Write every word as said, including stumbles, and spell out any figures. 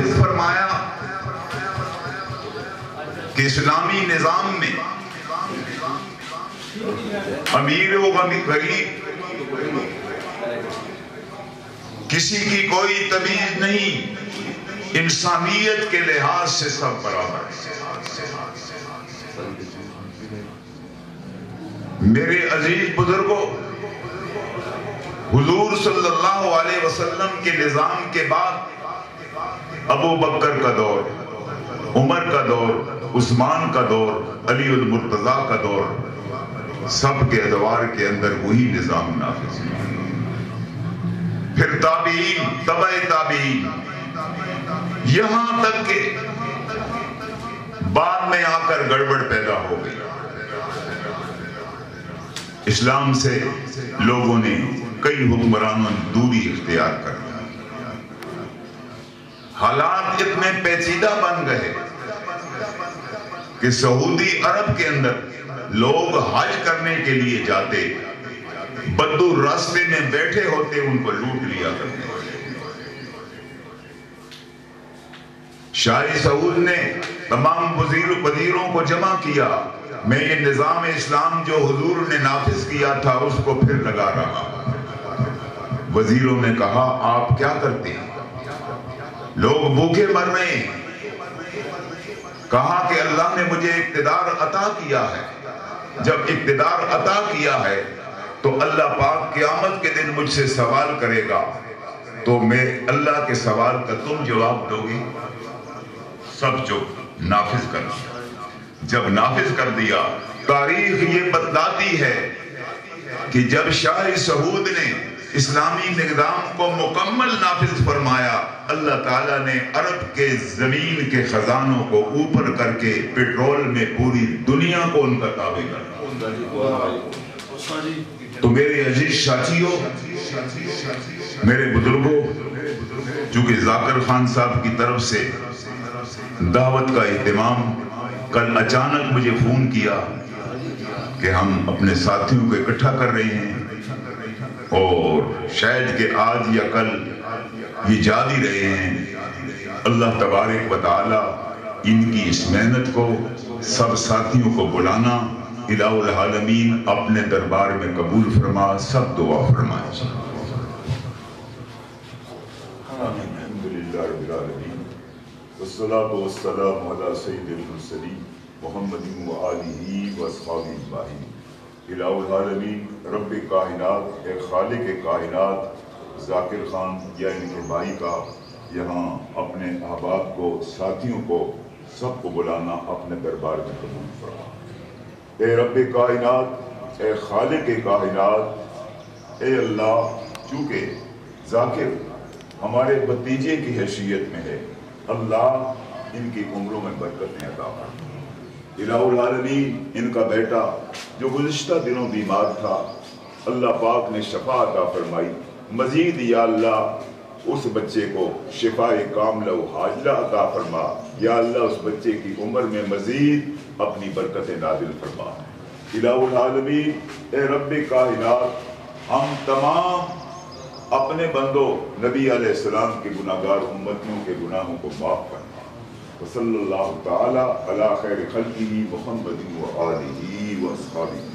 نافذ فرمایا کہ اسلامی نظام میں امیر و غریب کسی کی کوئی تمیز نہیں، انسانیت کے لحاظ سے سب برابر ہیں۔ میرے عزیز بزرگوں، حضور صلی اللہ علیہ وسلم کے نظام کے بعد ابو بکر کا دور، عمر کا دور، عثمان کا دور، علی المرتضیٰ کا دور، سب کے ادوار کے اندر وہی نظام نافذ ہے۔ پھر تابعین، تبع تابعین، یہاں تک کہ بعد میں آ کر گڑبڑ پیدا ہو گئی۔ اسلام سے لوگوں نے، کئی حکمرانوں نے دوری اختیار کر لی۔ حالات اتنے پیچیدہ بن گئے کہ سعودی عرب کے اندر لوگ حج کرنے کے لیے جاتے، بدو راستے میں بیٹھے ہوتے ان کو لوٹ لیا کرتے۔ شاہ سعود نے تمام وزیروں کو جمع کیا، میں یہ نظام اسلام جو حضور نے نافذ کیا تھا اس کو پھر لگا رہا۔ وزیروں نے کہا آپ کیا کرتے ہیں؟ لوگ بھوکے مر رہے ہیں۔ کہا کہ اللہ نے مجھے اقتدار عطا کیا ہے، جب اقتدار عطا کیا ہے تو اللہ پاک قیامت کے دن مجھ سے سوال کرے گا، تو میں اللہ کے سوال کا تم جواب دو گی؟ سب جو نافذ کر دیا۔ جب نافذ کر دیا، تاریخ یہ بتلاتی ہے کہ جب شاہ سعود نے اسلامی نظام کو مکمل نافذ فرمایا، اللہ تعالیٰ نے عرب کے زمین کے خزانوں کو اوپر کر کے پیٹرول میں پوری دنیا کو ان کا تابع کر دیا۔ تو میرے عزیز ساتھیوں، میرے بزرگوں، چونکہ ذاکر خان صاحب کی طرف سے دعوت کا اہتمام، کل اچانک مجھے فون کیا کہ ہم اپنے ساتھیوں کو اکٹھا کر رہے ہیں اور شاید کہ آج یا کل یہ جا بھی رہے ہیں۔ اللہ تبارک و تعالی ان کی اس محنت کو، سب ساتھیوں کو بلانا، الہ العالمین اپنے دربار میں قبول فرما، سب دعا فرمائیں۔ الحمدللہ رب العالمین، والصلاة والسلام علی سید المرسلین محمد و آلہ و اصحابہ اجمعین۔ الہ العالمین، رب کائنات، اے خالق کائنات، ذاکر خان یا ان کے بھائی کا یہاں اپنے احباب کو، ساتھیوں کو، سب کو بلانا اپنے دربار میں قبول فرما۔ اے رب کائنات، اے خالق کائنات، اے اللہ، چونکہ ذاکر ہمارے بھتیجے کی حیثیت میں ہے، اللہ ان کی عمروں میں برکتیں عطا فرما۔ الہ العالمین، ان کا بیٹا جو گزشتہ دنوں بیمار تھا، اللہ پاک نے شفا عطا فرمائی، مزید یا اللہ اس بچے کو شفاء کاملہ و حاجلہ عطا فرما۔ یا اللہ اس بچے کی عمر میں مزید اپنی برکتیں نازل فرما۔ الہ العالمین، اے رب کائنات، ہم تمام اپنے بندوں نبی علیہ السلام کے گناہگار امتیوں کے گناہوں کو معاف کرنا۔ وصلی اللہ تعالی علی خیر خلقہ محمد و آلہ و اصحابہ۔